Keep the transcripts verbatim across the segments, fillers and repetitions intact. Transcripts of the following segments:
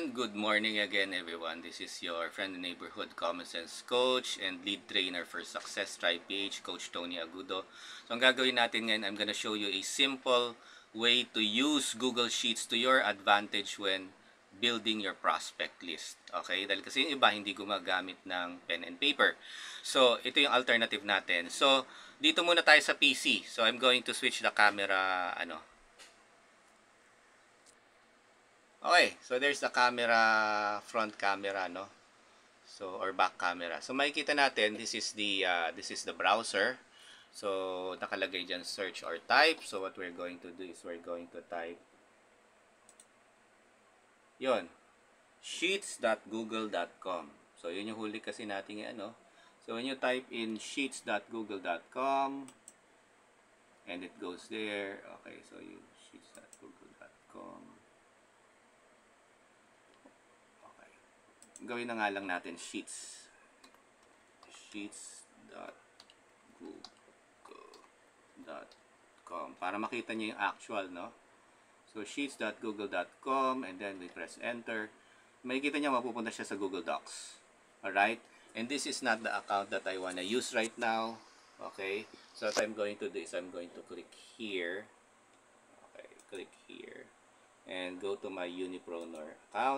everyone. Good morning again, everyone. This is your friend and neighborhood common sense coach and lead trainer for Success Tribe P H, Coach Tony Agudo. So, ang gagawin natin ngayon, I'm gonna show you a simple way to use Google Sheets to your advantage when building your prospect list. Okay? Dahil kasi yung iba hindi gumagamit ng pen and paper. So, ito yung alternative natin. So, dito muna tayo sa P C. So, I'm going to switch the camera, ano, okay, so there's the camera, front camera, no? So, or back camera. So, makikita natin, this is the, uh, this is the browser. So, nakalagay dyan search or type. So, what we're going to do is we're going to type, yun, sheets dot google dot com. So, yun yung huli kasi natin, ano. So, when you type in sheets dot google dot com, and it goes there, okay, so you, sheets dot google dot com. Gawin na nga lang natin sheets sheets dot google dot com para makita niyo yung actual, no? So sheets dot google dot com, and then we press enter. Makikita niyo mapupunta siya sa Google Docs. Alright? And this is not the account that I wanna use right now. Okay? So what I'm going to do is I'm going to click here. Okay, click here and go to my Unipreneur account.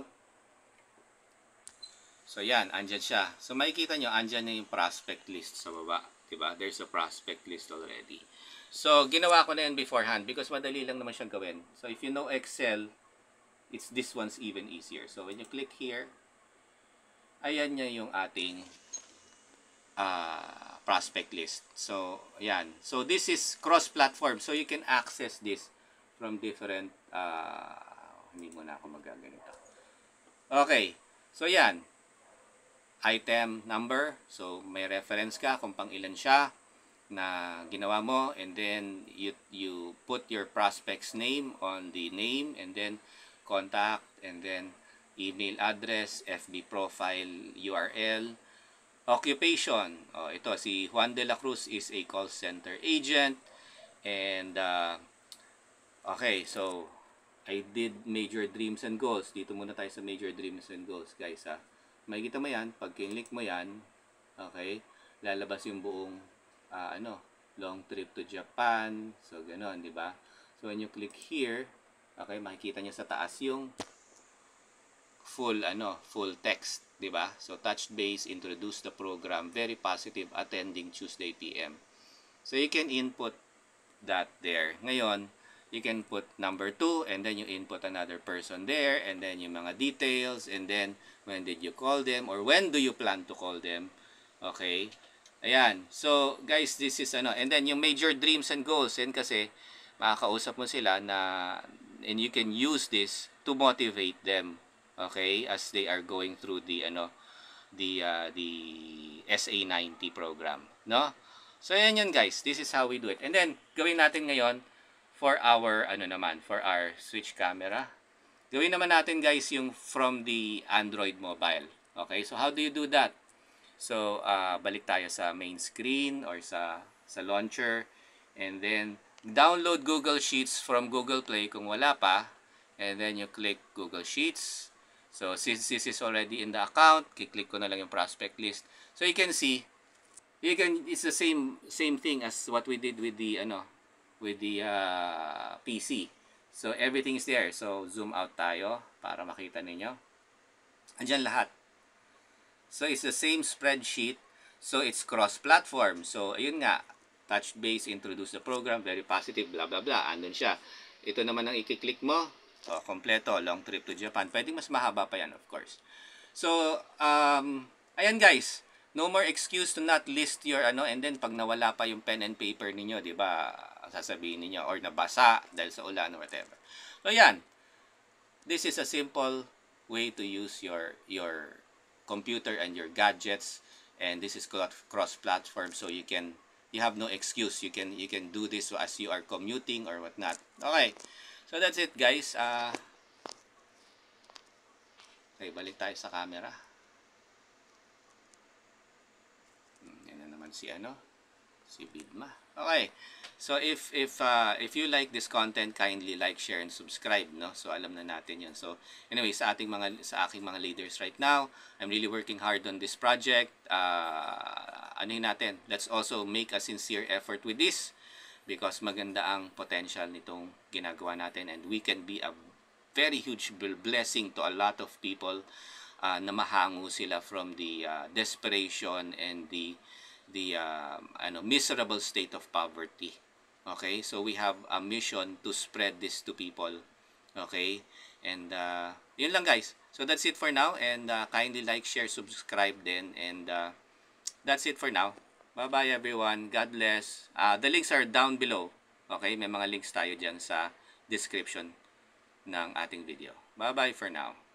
So, yan. Andyan siya. So, makikita nyo, andyan na yung prospect list sa baba. Diba? There's a prospect list already. So, ginawa ko na yan beforehand because madali lang naman siyang gawin. So, if you know Excel, it's this one's even easier. So, when you click here, ayan niya yung ating uh, prospect list. So, ayan. So, this is cross-platform. So, you can access this from different, uh, hindi muna ako magaganito. Okay. So, yan. Item number, so may reference ka kung pang ilan siya na ginawa mo, and then you, you put your prospect's name on the name, and then contact, and then email address, F B profile, U R L, occupation. Oh, ito, si Juan de la Cruz is a call center agent, and uh, okay, so I did major dreams and goals. Dito muna tayo sa major dreams and goals, guys, ha. Makikita mo yan, pag kinlik mo yan, okay, lalabas yung buong, uh, ano, long trip to Japan, so gano'n, di ba? So, when you click here, okay, makikita nyo sa taas yung full, ano, full text, di ba? So, touch base, introduce the program, very positive, attending Tuesday P M So, you can input that there. Ngayon, you can put number two, and then you input another person there, and then yung mga details, and then when did you call them, or when do you plan to call them. Okay? Ayan. So, guys, this is ano, and then yung major dreams and goals, and kasi makakausap mo sila na, and you can use this to motivate them, okay, as they are going through the, ano, the, uh, the S A ninety program, no? So, ayan yun, guys. This is how we do it. And then, gawin natin ngayon, for our, ano naman, for our switch camera. Gawin naman natin, guys, yung from the Android mobile. Okay, so how do you do that? So, uh, balik tayo sa main screen or sa, sa launcher. And then, download Google Sheets from Google Play kung wala pa. And then, you click Google Sheets. So, since this is already in the account, kiklik ko na lang yung prospect list. So, you can see, you can, it's the same, same thing as what we did with the, ano, with the uh, P C. So, everything is there. So, zoom out tayo para makita ninyo. Andyan lahat. So, it's the same spreadsheet. So, it's cross-platform. So, ayun nga. Touch base, introduce the program, very positive, blah, blah, blah. Andun siya. Ito naman ang i-click mo. So, kompleto, long trip to Japan. Pwedeng mas mahaba pa yan, of course. So, um, ayan guys. No more excuse to not list your ano, and then pag nawala pa yung pen and paper ninyo, di ba, sasabihin niyo or nabasa dahil sa ulan or whatever. So yan. This is a simple way to use your your computer and your gadgets, and this is cross-platform, so you can you have no excuse. You can you can do this as you are commuting or whatnot. Okay. So that's it, guys. Uh, okay, balik tayo sa camera. Yan na naman si ano, si Bidma. Okay. So if if uh, if you like this content, kindly like, share and subscribe, no? So alam na natin 'yun. So anyway, sa ating mga sa aking mga leaders right now, I'm really working hard on this project. Uh, ano yun natin? Let's also make a sincere effort with this because maganda ang potential nitong ginagawa natin and we can be a very huge blessing to a lot of people uh, na mahango sila from the uh, desperation and the the uh, ano miserable state of poverty. Okay, so we have a mission to spread this to people. Okay, and uh, yun lang guys. So that's it for now, and uh, kindly like, share, subscribe then, and uh, that's it for now. Bye bye everyone. God bless. Uh, the links are down below. Okay, may mga links tayo dyan sa description ng ating video. Bye bye for now.